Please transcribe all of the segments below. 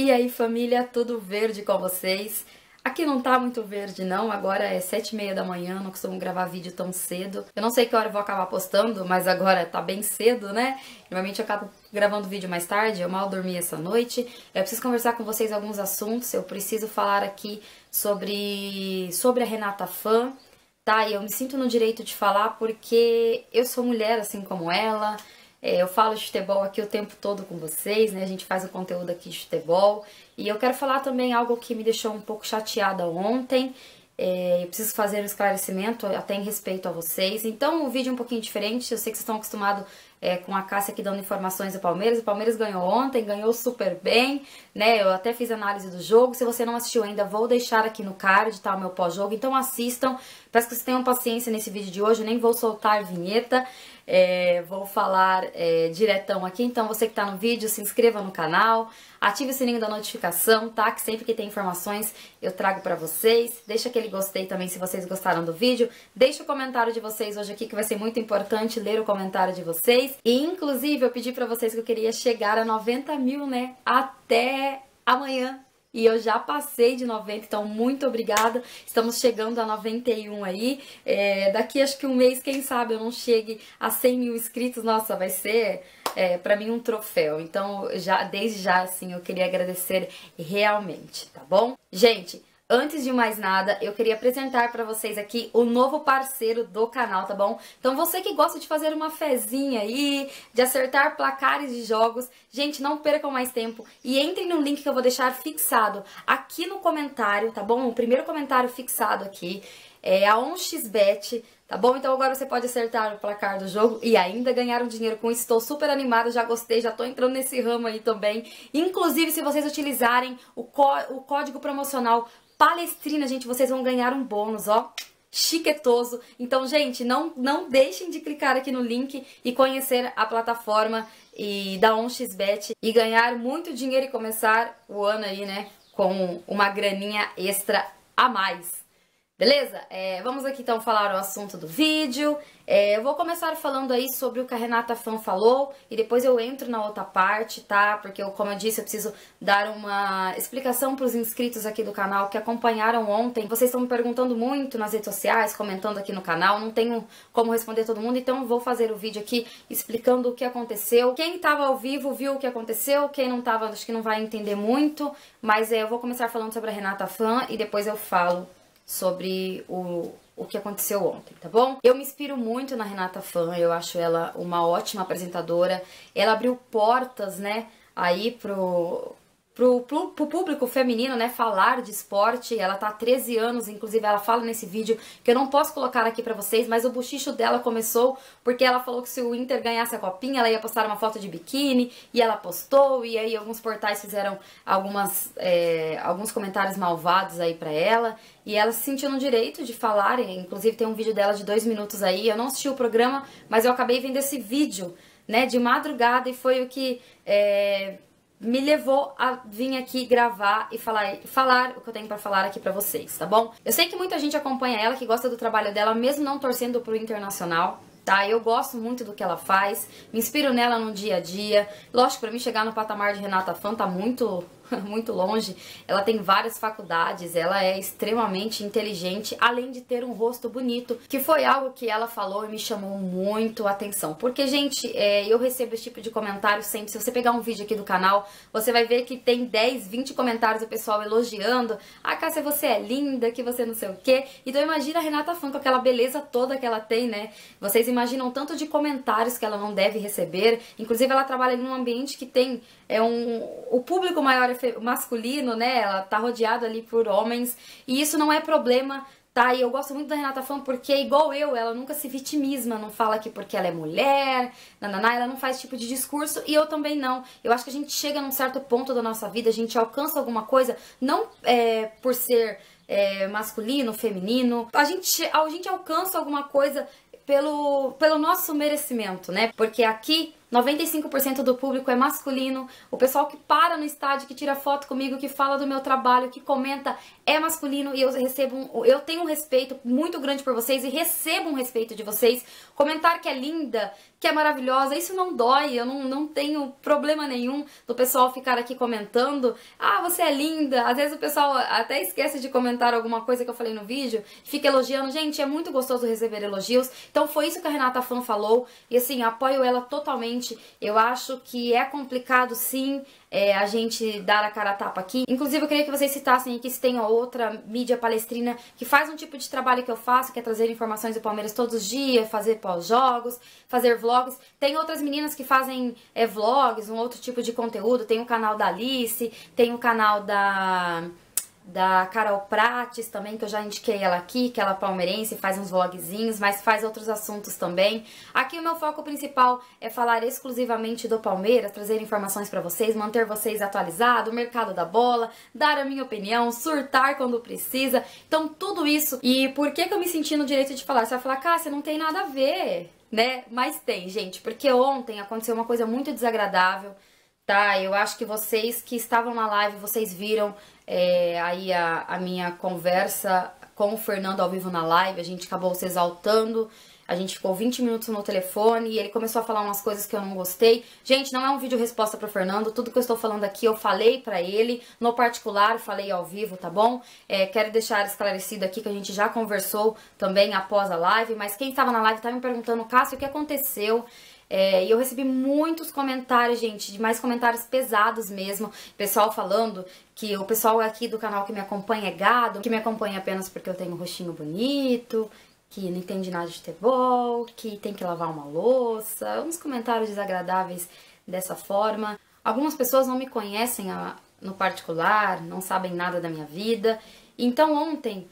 E aí, família, tudo verde com vocês? Aqui não tá muito verde não, agora é 7h30 da manhã, não costumo gravar vídeo tão cedo. Eu não sei que hora eu vou acabar postando, mas agora tá bem cedo, né? Normalmente eu acabo gravando vídeo mais tarde, eu mal dormi essa noite. Eu preciso conversar com vocês alguns assuntos, eu preciso falar aqui sobre a Renata Fã, tá? E eu me sinto no direito de falar porque eu sou mulher assim como ela. Eu falo de futebol aqui o tempo todo com vocês, né? A gente faz o conteúdo aqui de futebol. E eu quero falar também algo que me deixou um pouco chateada ontem. Eu preciso fazer um esclarecimento até em respeito a vocês. Então o vídeo é um pouquinho diferente. Eu sei que vocês estão acostumados com a Cássia aqui dando informações do Palmeiras. O Palmeiras ganhou ontem, ganhou super bem, né? Eu até fiz análise do jogo. Se você não assistiu ainda, vou deixar aqui no card, tá? O meu pós-jogo. Então assistam. Peço que vocês tenham paciência nesse vídeo de hoje. Eu nem vou soltar vinheta. Vou falar diretão aqui, então você que tá no vídeo, se inscreva no canal, ative o sininho da notificação, tá? Que sempre que tem informações eu trago pra vocês. Deixa aquele gostei também se vocês gostaram do vídeo. Deixa o comentário de vocês hoje aqui, que vai ser muito importante ler o comentário de vocês. E inclusive eu pedi pra vocês que eu queria chegar a 90 mil, né? Até amanhã. E eu já passei de 90, então muito obrigada. Estamos chegando a 91 aí. Daqui acho que um mês, quem sabe, eu não chegue a 100 mil inscritos. Nossa, vai ser pra mim um troféu. Então, desde já, assim, eu queria agradecer realmente, tá bom? Gente, antes de mais nada, eu queria apresentar pra vocês aqui o novo parceiro do canal, tá bom? Então você que gosta de fazer uma fezinha aí, de acertar placares de jogos, gente, não percam mais tempo e entrem no link que eu vou deixar fixado aqui no comentário, tá bom? O primeiro comentário fixado aqui é a 1xBet, tá bom? Então agora você pode acertar o placar do jogo e ainda ganhar um dinheiro com isso. Estou super animada, já gostei, já tô entrando nesse ramo aí também. Inclusive, se vocês utilizarem o código promocional Palestrina, gente, vocês vão ganhar um bônus, ó, chiquetoso. Então, gente, não deixem de clicar aqui no link e conhecer a plataforma da 1xBet e ganhar muito dinheiro e começar o ano aí, né, com uma graninha extra a mais. Beleza? Vamos aqui então falar o assunto do vídeo. Eu vou começar falando aí sobre o que a Renata Fã falou e depois eu entro na outra parte, tá? Porque, como eu disse, eu preciso dar uma explicação para os inscritos aqui do canal que acompanharam ontem. Vocês estão me perguntando muito nas redes sociais, comentando aqui no canal, não tenho como responder todo mundo, então eu vou fazer o vídeo aqui explicando o que aconteceu. Quem estava ao vivo viu o que aconteceu, quem não estava acho que não vai entender muito, mas eu vou começar falando sobre a Renata Fã e depois eu falo sobre o que aconteceu ontem, tá bom? Eu me inspiro muito na Renata Fã, eu acho ela uma ótima apresentadora. Ela abriu portas, né, aí pro público feminino, né, falar de esporte. Ela tá há 13 anos, inclusive ela fala nesse vídeo, que eu não posso colocar aqui pra vocês, mas o bochicho dela começou porque ela falou que se o Inter ganhasse a copinha, ela ia postar uma foto de biquíni, e ela postou, e aí alguns portais fizeram alguns comentários malvados aí pra ela, e ela se sentiu no direito de falar, inclusive tem um vídeo dela de 2 minutos aí. Eu não assisti o programa, mas eu acabei vendo esse vídeo, né, de madrugada, e foi o que me levou a vir aqui gravar e falar o que eu tenho pra falar aqui pra vocês, tá bom? Eu sei que muita gente acompanha ela, que gosta do trabalho dela, mesmo não torcendo pro Internacional, tá? Eu gosto muito do que ela faz, me inspiro nela no dia a dia. Lógico, pra mim chegar no patamar de Renata Fã tá muito longe. Ela tem várias faculdades, ela é extremamente inteligente, além de ter um rosto bonito, que foi algo que ela falou e me chamou muito a atenção. Porque, gente, eu recebo esse tipo de comentário sempre. Se você pegar um vídeo aqui do canal, você vai ver que tem 10, 20 comentários do pessoal elogiando. Ah, Cássia, você é linda, que você não sei o quê. Então imagina a Renata Fã com aquela beleza toda que ela tem, né? Vocês imaginam o tanto de comentários que ela não deve receber. Inclusive, ela trabalha em um ambiente que tem o público maior masculino, né? Ela tá rodeada ali por homens, e isso não é problema, tá? E eu gosto muito da Renata Fã porque, igual eu, ela nunca se vitimiza, não fala que porque ela é mulher, nananá, ela não faz esse tipo de discurso, e eu também não. Eu acho que a gente chega num certo ponto da nossa vida, a gente alcança alguma coisa, não por ser masculino, feminino, a gente alcança alguma coisa pelo nosso merecimento, né? Porque aqui 95% do público é masculino. O pessoal que para no estádio, que tira foto comigo, que fala do meu trabalho, que comenta, é masculino. E eu tenho um respeito muito grande por vocês e recebo um respeito de vocês. Comentar que é linda, que é maravilhosa, isso não dói. Eu não tenho problema nenhum do pessoal ficar aqui comentando. Ah, você é linda. Às vezes o pessoal até esquece de comentar alguma coisa que eu falei no vídeo, fica elogiando. Gente, é muito gostoso receber elogios. Então foi isso que a Renata Fan falou. E assim, apoio ela totalmente. Eu acho que é complicado, sim, a gente dar a cara a tapa aqui. Inclusive, eu queria que vocês citassem aqui se tem outra mídia palestrina que faz um tipo de trabalho que eu faço, que é trazer informações do Palmeiras todos os dias, fazer pós-jogos, fazer vlogs. Tem outras meninas que fazem vlogs, um outro tipo de conteúdo. Tem o canal da Alice, tem o canal da Carol Prates também, que eu já indiquei ela aqui, que ela é palmeirense, faz uns vlogzinhos, mas faz outros assuntos também. Aqui o meu foco principal é falar exclusivamente do Palmeiras, trazer informações pra vocês, manter vocês atualizados, o mercado da bola, dar a minha opinião, surtar quando precisa. Então tudo isso. E por que eu me senti no direito de falar? Você vai falar, Cássia, não tem nada a ver, né? Mas tem, gente, porque ontem aconteceu uma coisa muito desagradável, tá? Eu acho que vocês que estavam na live, vocês viram aí a minha conversa com o Fernando ao vivo na live. A gente acabou se exaltando, a gente ficou 20 minutos no telefone e ele começou a falar umas coisas que eu não gostei. Gente, não é um vídeo resposta pro Fernando, tudo que eu estou falando aqui eu falei pra ele, no particular, falei ao vivo, tá bom? Quero deixar esclarecido aqui que a gente já conversou também após a live, mas quem estava na live estava me perguntando, Cássio, o que aconteceu? E eu recebi muitos comentários, gente, de mais comentários pesados mesmo. Pessoal falando que o pessoal aqui do canal que me acompanha é gado, que me acompanha apenas porque eu tenho um rostinho bonito, que não entende nada de futebol, que tem que lavar uma louça. Uns comentários desagradáveis dessa forma. Algumas pessoas não me conhecem no particular, não sabem nada da minha vida. Então ontem,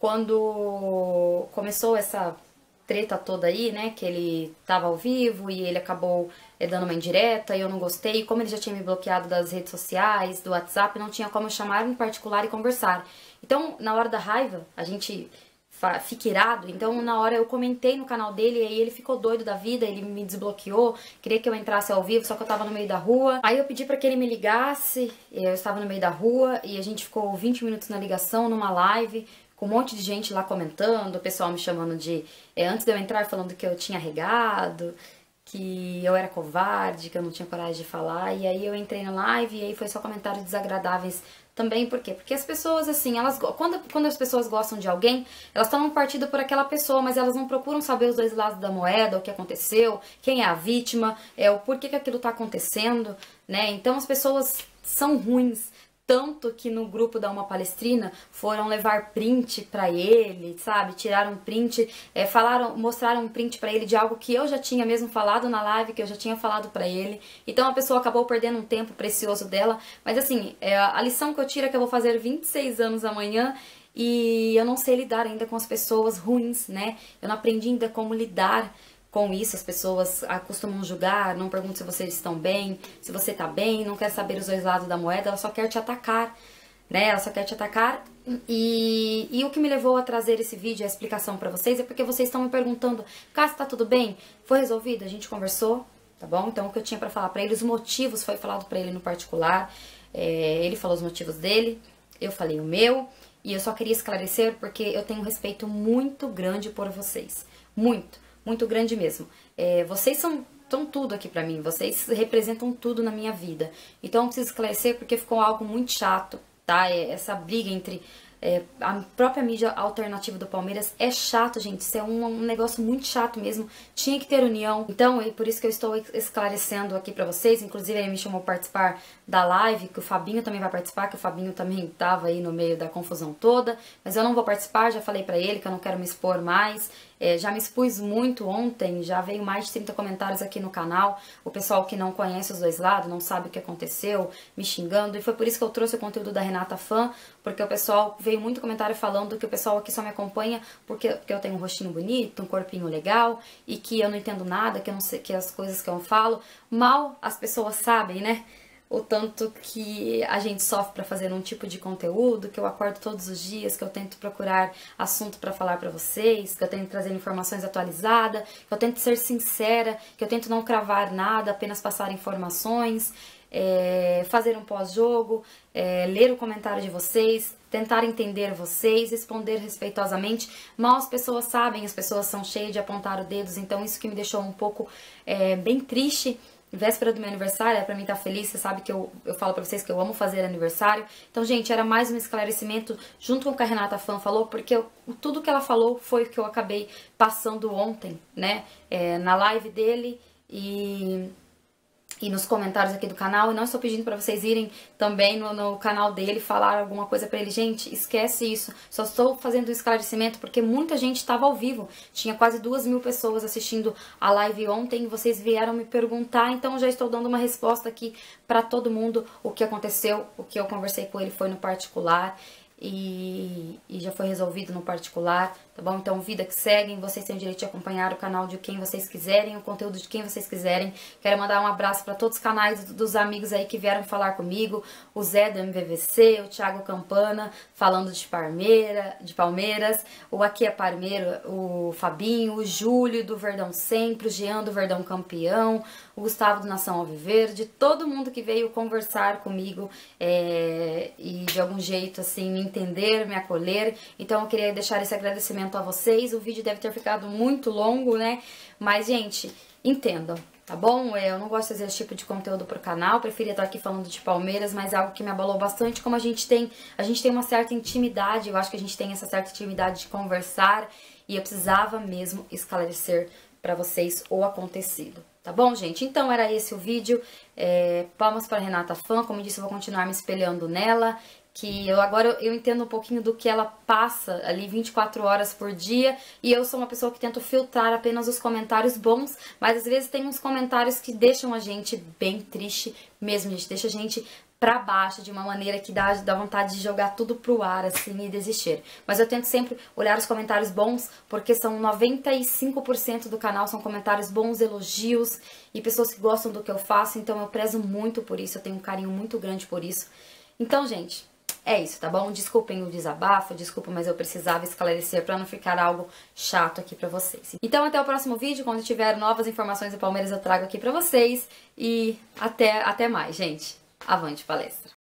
quando começou essa treta toda aí, né, que ele tava ao vivo e ele acabou dando uma indireta e eu não gostei. Como ele já tinha me bloqueado das redes sociais, do WhatsApp, não tinha como eu chamar em particular e conversar. Então, na hora da raiva, a gente fica irado. Então, na hora eu comentei no canal dele e aí ele ficou doido da vida, ele me desbloqueou, queria que eu entrasse ao vivo, só que eu tava no meio da rua. Aí eu pedi pra que ele me ligasse, eu estava no meio da rua e a gente ficou 20 minutos na ligação, numa live, com um monte de gente lá comentando, o pessoal me chamando de... antes de eu entrar, falando que eu tinha regado, que eu era covarde, que eu não tinha coragem de falar. E aí eu entrei na live e aí foi só comentários desagradáveis também. Por quê? Porque as pessoas, assim, elas quando as pessoas gostam de alguém, elas tomam partido por aquela pessoa, mas elas não procuram saber os dois lados da moeda, o que aconteceu, quem é a vítima, o porquê que aquilo tá acontecendo, né? Então as pessoas são ruins. Tanto que no grupo da Uma Palestrina foram levar print pra ele, sabe? Tiraram print, mostraram um print pra ele de algo que eu já tinha mesmo falado na live, que eu já tinha falado pra ele. Então a pessoa acabou perdendo um tempo precioso dela. Mas assim, a lição que eu tiro é que eu vou fazer 26 anos amanhã e eu não sei lidar ainda com as pessoas ruins, né? Eu não aprendi ainda como lidar com isso. As pessoas costumam julgar, não perguntam se vocês estão bem, se você tá bem, não quer saber os dois lados da moeda, ela só quer te atacar, né? Ela só quer te atacar. E o que me levou a trazer esse vídeo, a explicação pra vocês, é porque vocês estão me perguntando, Cássia, tá tudo bem? Foi resolvido? A gente conversou, tá bom? Então o que eu tinha pra falar pra ele, os motivos foi falado pra ele no particular, ele falou os motivos dele, eu falei o meu, e eu só queria esclarecer porque eu tenho um respeito muito grande por vocês, muito grande mesmo. Vocês são tudo aqui pra mim, vocês representam tudo na minha vida. Então eu preciso esclarecer porque ficou algo muito chato, tá? Essa briga entre a própria mídia alternativa do Palmeiras é chato, gente. Isso é um negócio muito chato mesmo. Tinha que ter união. Então, é por isso que eu estou esclarecendo aqui pra vocês. Inclusive, ele me chamou pra participar da live, que o Fabinho também vai participar, que o Fabinho também tava aí no meio da confusão toda. Mas eu não vou participar, já falei pra ele que eu não quero me expor mais. Já me expus muito ontem, já veio mais de 30 comentários aqui no canal. O pessoal que não conhece os dois lados, não sabe o que aconteceu, me xingando. E foi por isso que eu trouxe o conteúdo da Renata Fan, porque o pessoal veio muito comentário falando que o pessoal aqui só me acompanha porque eu tenho um rostinho bonito, um corpinho legal, e que eu não entendo nada, que eu não sei que as coisas que eu falo. Mal as pessoas sabem, né? o tanto que a gente sofre para fazer um tipo de conteúdo, que eu acordo todos os dias, que eu tento procurar assunto para falar para vocês, que eu tento trazer informações atualizadas, que eu tento ser sincera, que eu tento não cravar nada, apenas passar informações, fazer um pós-jogo, ler o comentário de vocês, tentar entender vocês, responder respeitosamente. Mal as pessoas sabem, as pessoas são cheias de apontar os dedos, então isso que me deixou um pouco bem triste. Véspera do meu aniversário, pra mim estar feliz, você sabe que eu falo pra vocês que eu amo fazer aniversário. Então, gente, era mais um esclarecimento junto com o que a Renata Fan falou, porque tudo que ela falou foi o que eu acabei passando ontem, né, na live dele e nos comentários aqui do canal. E não estou pedindo pra vocês irem também no canal dele falar alguma coisa pra ele. Gente, esquece isso. Só estou fazendo um esclarecimento porque muita gente estava ao vivo. Tinha quase 2.000 pessoas assistindo a live ontem e vocês vieram me perguntar. Então eu já estou dando uma resposta aqui pra todo mundo. O que aconteceu, o que eu conversei com ele foi no particular. E já foi resolvido no particular, tá bom? Então, vida que segue, vocês têm o direito de acompanhar o canal de quem vocês quiserem, o conteúdo de quem vocês quiserem. Quero mandar um abraço para todos os canais dos amigos aí que vieram falar comigo, o Zé do MVVC, o Thiago Campana falando de Palmeiras, o Aqui é Parmeiro, o Fabinho, o Júlio do Verdão Sempre, o Jean do Verdão Campeão, o Gustavo do Nação Alviverde, todo mundo que veio conversar comigo e de algum jeito assim me entender, me acolher. Então eu queria deixar esse agradecimento a vocês. O vídeo deve ter ficado muito longo, né? Mas, gente, entendam, tá bom? Eu não gosto de fazer esse tipo de conteúdo pro canal, preferia estar aqui falando de Palmeiras, mas é algo que me abalou bastante, como a gente tem uma certa intimidade, eu acho que a gente tem essa certa intimidade de conversar, e eu precisava mesmo esclarecer pra vocês o acontecido. Tá bom, gente? Então era esse o vídeo. Palmas para Renata Fan. Como eu disse, eu vou continuar me espelhando nela. Que agora eu entendo um pouquinho do que ela passa ali 24 horas por dia. E eu sou uma pessoa que tento filtrar apenas os comentários bons. Mas às vezes tem uns comentários que deixam a gente bem triste mesmo, gente. Deixa a gente pra baixo de uma maneira que dá vontade de jogar tudo pro ar, assim, e desistir. Mas eu tento sempre olhar os comentários bons, porque são 95% do canal são comentários bons, elogios e pessoas que gostam do que eu faço, então eu prezo muito por isso, eu tenho um carinho muito grande por isso. Então, gente, é isso, tá bom? Desculpem o desabafo, desculpa, mas eu precisava esclarecer pra não ficar algo chato aqui pra vocês. Então, até o próximo vídeo, quando tiver novas informações do Palmeiras eu trago aqui pra vocês e até mais, gente. Avante palestra!